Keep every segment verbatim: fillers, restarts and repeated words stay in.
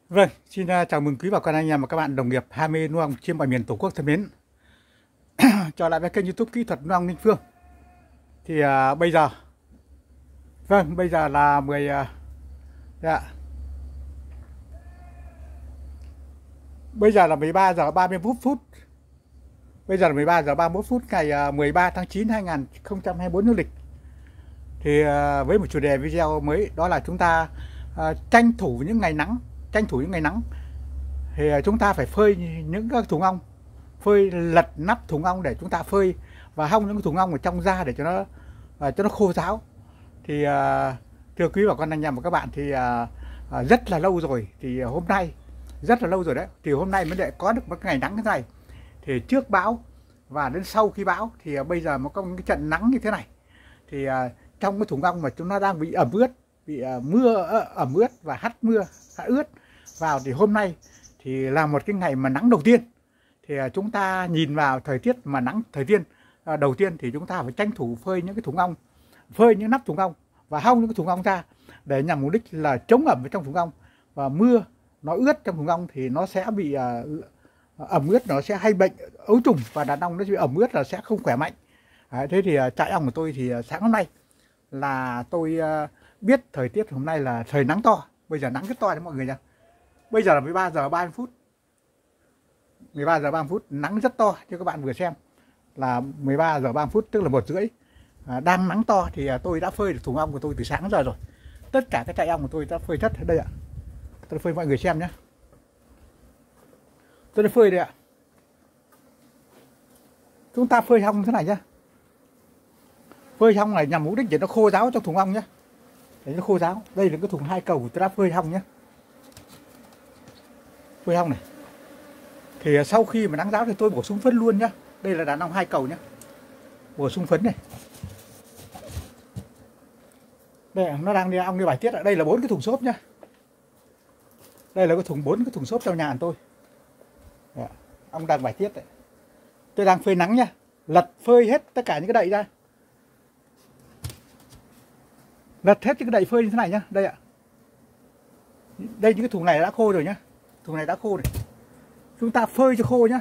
Vâng, xin uh, chào mừng quý bà con anh em và các bạn đồng nghiệp ham mê nuôi ong trên mọi miền Tổ quốc thân mến. Trở lại với kênh YouTube Kỹ thuật nuôi ong Ninh Phương. Thì uh, bây giờ Vâng, bây giờ là mười uh, dạ. Bây giờ là mười ba giờ ba mươi mốt phút. Bây giờ là mười ba giờ ba mươi mốt phút ngày uh, mười ba tháng chín năm hai nghìn không trăm hai mươi tư dương lịch. Thì uh, với một chủ đề video mới, đó là chúng ta uh, tranh thủ những ngày nắng, tranh thủ những ngày nắng thì chúng ta phải phơi những các thùng ong, phơi lật nắp thùng ong để chúng ta phơi và hong những cái thùng ong ở trong ra để cho nó cho nó khô ráo. Thì uh, thưa quý bà con anh em và các bạn, thì uh, uh, rất là lâu rồi, thì hôm nay rất là lâu rồi đấy, thì hôm nay mới lại có được một ngày nắng thế này. Thì trước bão và đến sau khi bão thì uh, bây giờ nó có một cái trận nắng như thế này, thì uh, trong cái thùng ong mà chúng nó đang bị ẩm ướt, bị uh, mưa uh, ẩm ướt và hắt mưa hắt ướt vào, thì hôm nay thì là một cái ngày mà nắng đầu tiên. Thì uh, chúng ta nhìn vào thời tiết mà nắng thời tiên uh, đầu tiên thì chúng ta phải tranh thủ phơi những cái thùng ong, phơi những nắp thùng ong và hong những cái thùng ong ra để nhằm mục đích là chống ẩm ở trong thùng ong. Và mưa nó ướt trong thùng ong thì nó sẽ bị uh, ẩm ướt, nó sẽ hay bệnh ấu trùng, và đàn ong nó bị ẩm ướt là sẽ không khỏe mạnh. Đấy, thế thì uh, trại ong của tôi thì uh, sáng hôm nay là tôi uh, biết thời tiết hôm nay là trời nắng to. Bây giờ nắng rất to đấy mọi người nha. Bây giờ là mười ba giờ ba mươi phút. mười ba giờ ba mươi phút, nắng rất to cho các bạn vừa xem. Là mười ba giờ ba mươi phút, tức là một rưỡi. À, đang nắng to thì à, tôi đã phơi được thùng ong của tôi từ sáng giờ rồi. Tất cả các trại ong của tôi đã phơi thất ở đây ạ. Tôi đã phơi mọi người xem nhé. Tôi đã phơi đây ạ. Chúng ta phơi hong thế này nhá. Phơi hong này nhằm mục đích để nó khô ráo trong thùng ong nhé. Để nó khô ráo. Đây là cái thùng hai cầu tôi đã phơi hong nhé. Phơi hong này. Thì sau khi mà nắng ráo thì tôi bổ sung phấn luôn nhá. Đây là đàn ong hai cầu nhá. Bổ sung phấn này. Đây nó đang đi ong đi bài tiết ạ. Đây là bốn cái thùng xốp nhá. Đây là cái thùng bốn cái thùng xốp trong nhà của tôi. Đấy, ong đang bài tiết đấy. Tôi đang phơi nắng nhá. Lật phơi hết tất cả những cái đậy ra. Lật hết những cái đậy phơi như thế này nhá. Đây ạ. Đây những cái thùng này đã khô rồi nhá. Thùng này đã khô rồi. Chúng ta phơi cho khô nhá.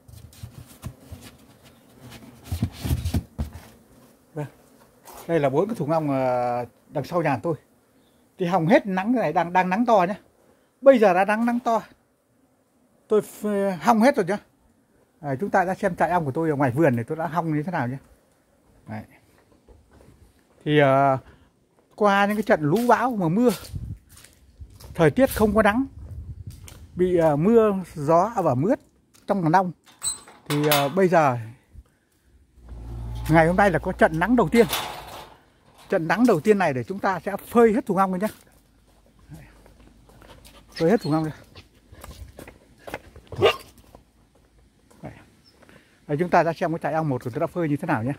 Đây là bốn cái thùng ong đằng sau nhà tôi. Thì hòng hết nắng cái này, đang đang nắng to nhá. Bây giờ đã nắng nắng to. Tôi hong hết rồi nhá. À, chúng ta đã xem trại ong của tôi ở ngoài vườn này tôi đã hong như thế nào nhé. Đấy. Thì uh, qua những cái trận lũ bão mà mưa, thời tiết không có nắng, bị uh, mưa gió và mướt trong đàn ong, thì uh, bây giờ ngày hôm nay là có trận nắng đầu tiên. Trận nắng đầu tiên này để chúng ta sẽ phơi hết thùng ong rồi nhé. Phơi hết thùng ong ra. Đấy, chúng ta đã xem cái trại ong một của tôi đã phơi như thế nào nhé.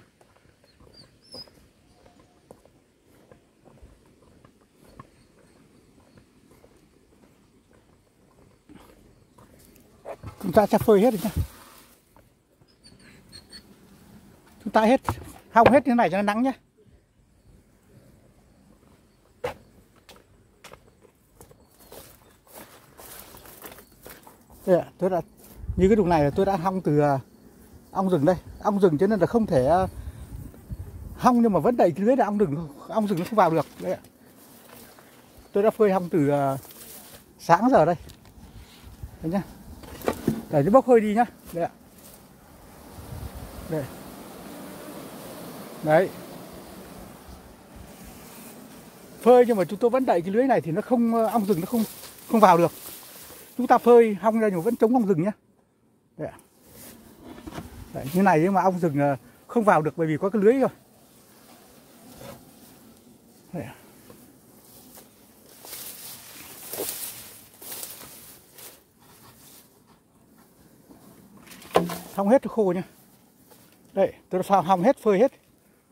Chúng ta sẽ phơi hết rồi nhé. Chúng ta hết hong hết như thế này cho nó nắng nhé. Đây ạ, tôi đã như cái thùng này là tôi đã hong từ uh, ong rừng đây, ong rừng cho nên là không thể uh, hong nhưng mà vẫn đầy lưới là ong rừng, ong rừng nó không vào được. Đây ạ. Tôi đã phơi hong từ uh, sáng giờ đây. Đấy nhá. Để nó bốc hơi đi nhá. Đây ạ. Đây. Đấy. Phơi nhưng mà chúng tôi vẫn đậy cái lưới này thì nó không, ong rừng nó không không vào được. Chúng ta phơi hong ra nhưng mà vẫn chống ong rừng nhá. Đấy ạ. Đấy, như này nhưng mà ong rừng không vào được bởi vì có cái lưới rồi. Đấy ạ. Hong hết cho khô nhá. Đây, tôi đã hong hết, phơi hết.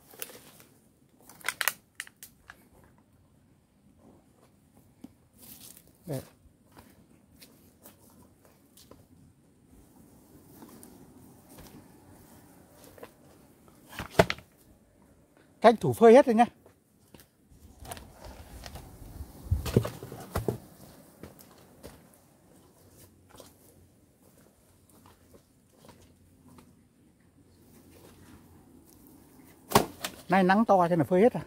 Đây. Tranh thủ phơi hết rồi nhá. Nay nắng to cho nên là phơi hết à.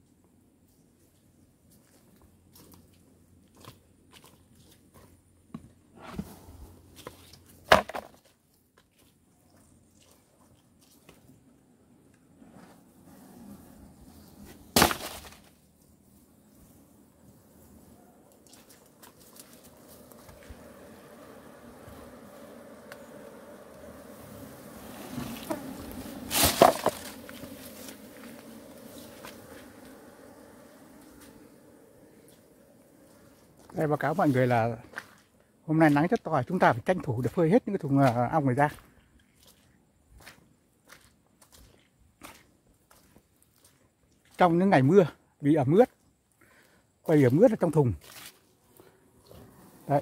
Đây báo cáo mọi người là hôm nay nắng rất to, chúng ta phải tranh thủ để phơi hết những cái thùng ong này ra. Trong những ngày mưa bị ẩm ướt, quay ẩm ướt ở trong thùng. Đấy.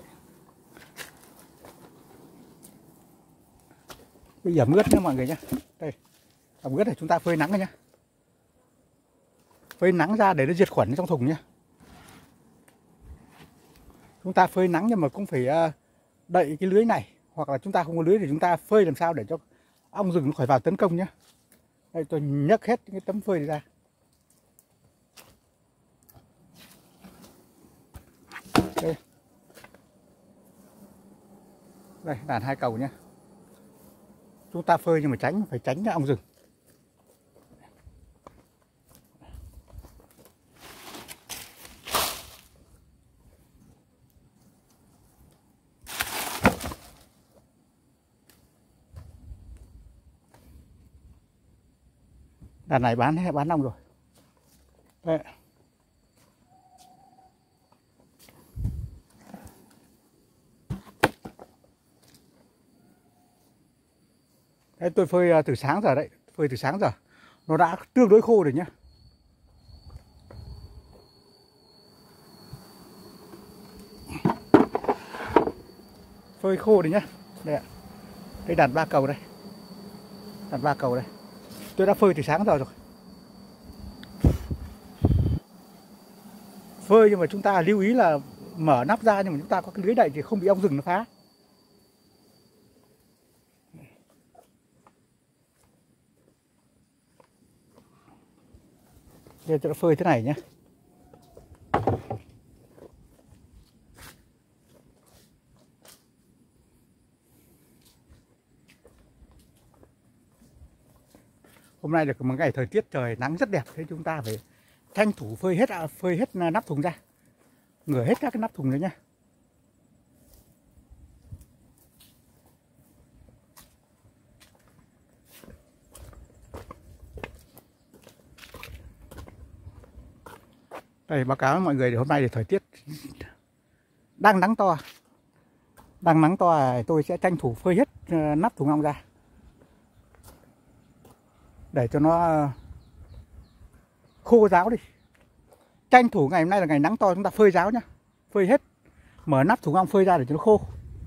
Bị ẩm ướt nha mọi người nhé. Đây, ẩm ướt này chúng ta phơi nắng nhá. Phơi nắng ra để nó diệt khuẩn trong thùng nhá. Chúng ta phơi nắng nhưng mà cũng phải đậy cái lưới này, hoặc là chúng ta không có lưới thì chúng ta phơi làm sao để cho ong rừng nó khỏi vào tấn công nhé. Đây tôi nhấc hết cái tấm phơi này ra. Đây, đây đàn hai cầu nhé. Chúng ta phơi nhưng mà tránh phải tránh ong rừng. Đàn này bán hết bán ong rồi. Đây. Đấy, tôi phơi từ sáng giờ đấy, phơi từ sáng giờ. Nó đã tương đối khô rồi nhá. Phơi khô rồi nhá. Đây ạ. Đây đàn ba cầu đây. Đàn ba cầu đây. Tôi đã phơi từ sáng giờ rồi. Phơi nhưng mà chúng ta lưu ý là mở nắp ra nhưng mà chúng ta có cái lưới đậy thì không bị ong rừng nó phá. Đây tôi đã phơi thế này nhé. Hôm nay được một ngày thời tiết trời nắng rất đẹp, thế chúng ta phải tranh thủ phơi hết phơi hết nắp thùng ra, ngửa hết các cái nắp thùng đấy nhá. Đây báo cáo với mọi người thì hôm nay thì thời tiết đang nắng to, đang nắng to tôi sẽ tranh thủ phơi hết nắp thùng ong ra để cho nó khô ráo đi. Tranh thủ ngày hôm nay là ngày nắng to chúng ta phơi ráo nhá, phơi hết, mở nắp thùng ong phơi ra để cho nó khô.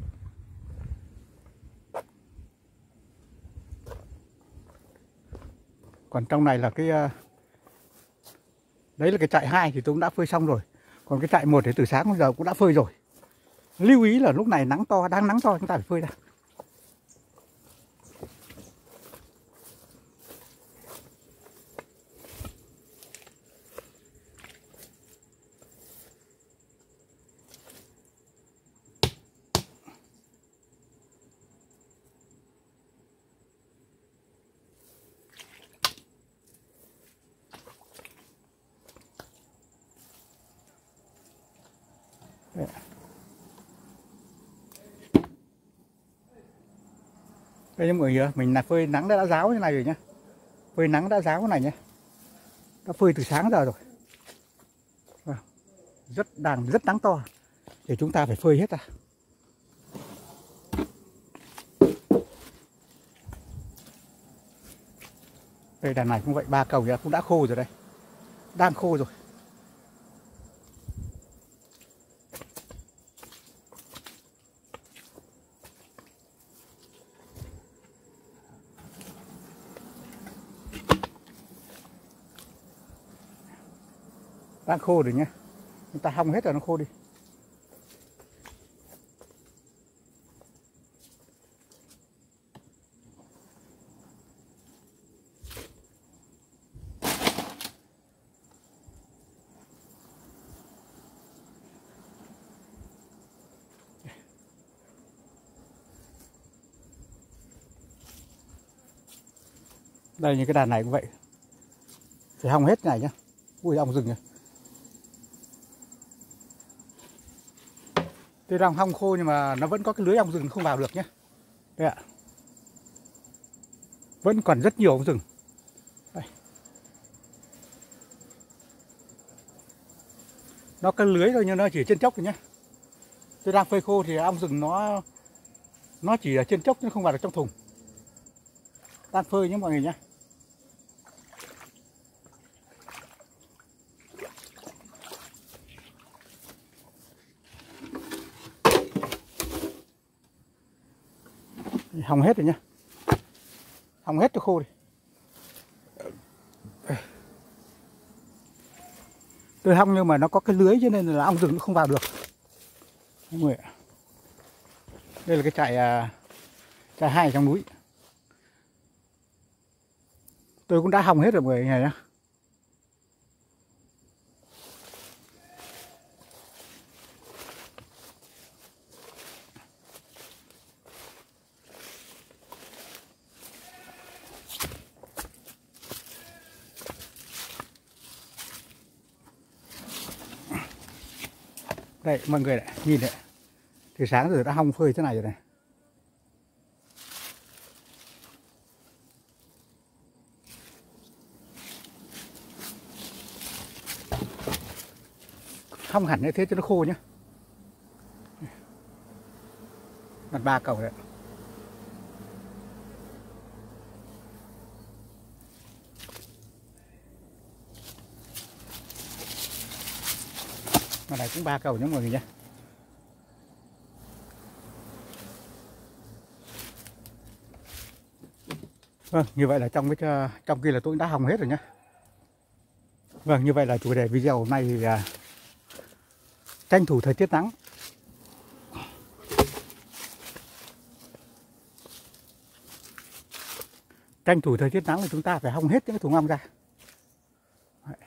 Còn trong này là cái đấy là cái trại hai thì tôi cũng đã phơi xong rồi. Còn cái trại một thì từ sáng đến giờ cũng đã phơi rồi. Lưu ý là lúc này nắng to, đang nắng to chúng ta phải phơi ra. Đấy. Đây mọi người, mình là phơi nắng đã, đã ráo như này rồi nhá. Phơi nắng đã ráo như này nhá. Đã phơi từ sáng giờ rồi. Rất đang rất nắng to. Thì chúng ta phải phơi hết ra. Đây đàn này cũng vậy, ba cầu cũng đã khô rồi đây. Đang khô rồi. Đang khô rồi nhé. Chúng ta hong hết rồi nó khô đi. Đây như cái đàn này cũng vậy, phải hong hết này nhá. Ui ong rừng này. Tuy đang hong khô nhưng mà nó vẫn có cái lưới ong rừng không vào được nhé. Đây ạ. Vẫn còn rất nhiều ong rừng. Đây. Nó cái lưới thôi nhưng nó chỉ trên chốc thôi nhé. Tôi đang phơi khô thì ong rừng nó nó chỉ ở trên chốc chứ không vào được trong thùng. Đang phơi nhé mọi người nhé. Hong hết rồi nhá. Hong hết cho khô đi. Tôi hong nhưng mà nó có cái lưới cho nên là ong rừng nó không vào được. Mọi người ạ. Đây là cái trại trại hai trong núi. Tôi cũng đã hong hết rồi mọi người này nhá. Đây mọi người này, nhìn này. Thì sáng rồi đã hong phơi thế này rồi này. Hong hẳn như thế cho nó khô nhá. Đặt ba cầu đấy. Mà này cũng ba cầu nhé mọi người nhé. Vâng, như vậy là trong cái trong kia là tôi đã hong hết rồi nhé. Vâng, như vậy là chủ đề video hôm nay thì là tranh thủ thời tiết nắng. Tranh thủ thời tiết nắng thì chúng ta phải hong hết những cái thùng ong ra. Đấy.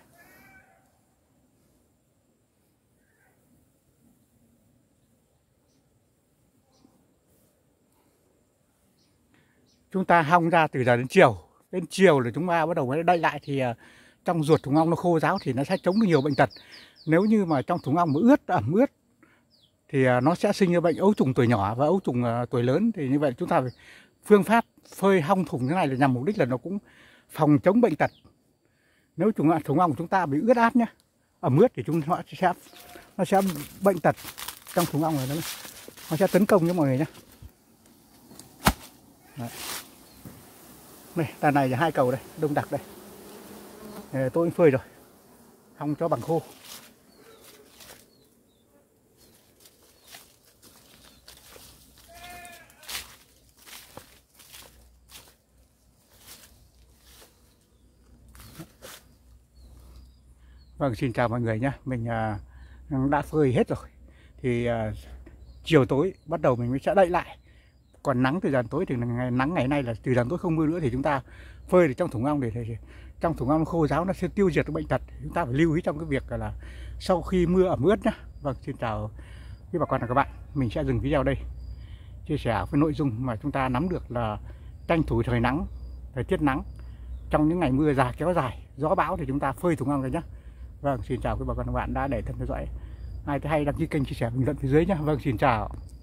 Chúng ta hong ra từ giờ đến chiều. Đến chiều là chúng ta bắt đầu mới đậy lại thì trong ruột thùng ong nó khô ráo thì nó sẽ chống được nhiều bệnh tật. Nếu như mà trong thùng ong mà ướt, ẩm ướt thì nó sẽ sinh ra bệnh ấu trùng tuổi nhỏ và ấu trùng tuổi lớn. Thì như vậy chúng ta phải phương pháp phơi hong thùng thế này là nhằm mục đích là nó cũng phòng chống bệnh tật. Nếu thùng thùng ong của chúng ta bị ướt át nhé, ẩm ướt thì chúng nó sẽ nó sẽ bệnh tật trong thùng ong này nó, nó sẽ tấn công nhé mọi người nhé. Đấy. Đây, đàn này là hai cầu đây, đông đặc đây. Tôi cũng phơi rồi, hong cho bằng khô. Vâng, xin chào mọi người nhé. Mình à, đã phơi hết rồi. Thì à, chiều tối bắt đầu mình mới sẽ đậy lại. Còn nắng từ dần tối thì ngày, nắng ngày nay là từ dần tối không mưa nữa thì chúng ta phơi được trong thùng ong để, để trong thùng ong khô ráo nó sẽ tiêu diệt được bệnh tật. Chúng ta phải lưu ý trong cái việc là sau khi mưa ẩm ướt nhé. Vâng, xin chào quý bà con và các bạn. Mình sẽ dừng video đây. Chia sẻ với nội dung mà chúng ta nắm được là tranh thủ thời nắng, thời tiết nắng. Trong những ngày mưa dài kéo dài, gió bão thì chúng ta phơi thùng ong rồi nhé. Vâng, xin chào quý bà con và các bạn đã để thân theo dõi. Ai thấy hay đăng ký kênh, chia sẻ bình luận phía dưới nhé. Vâng, xin chào.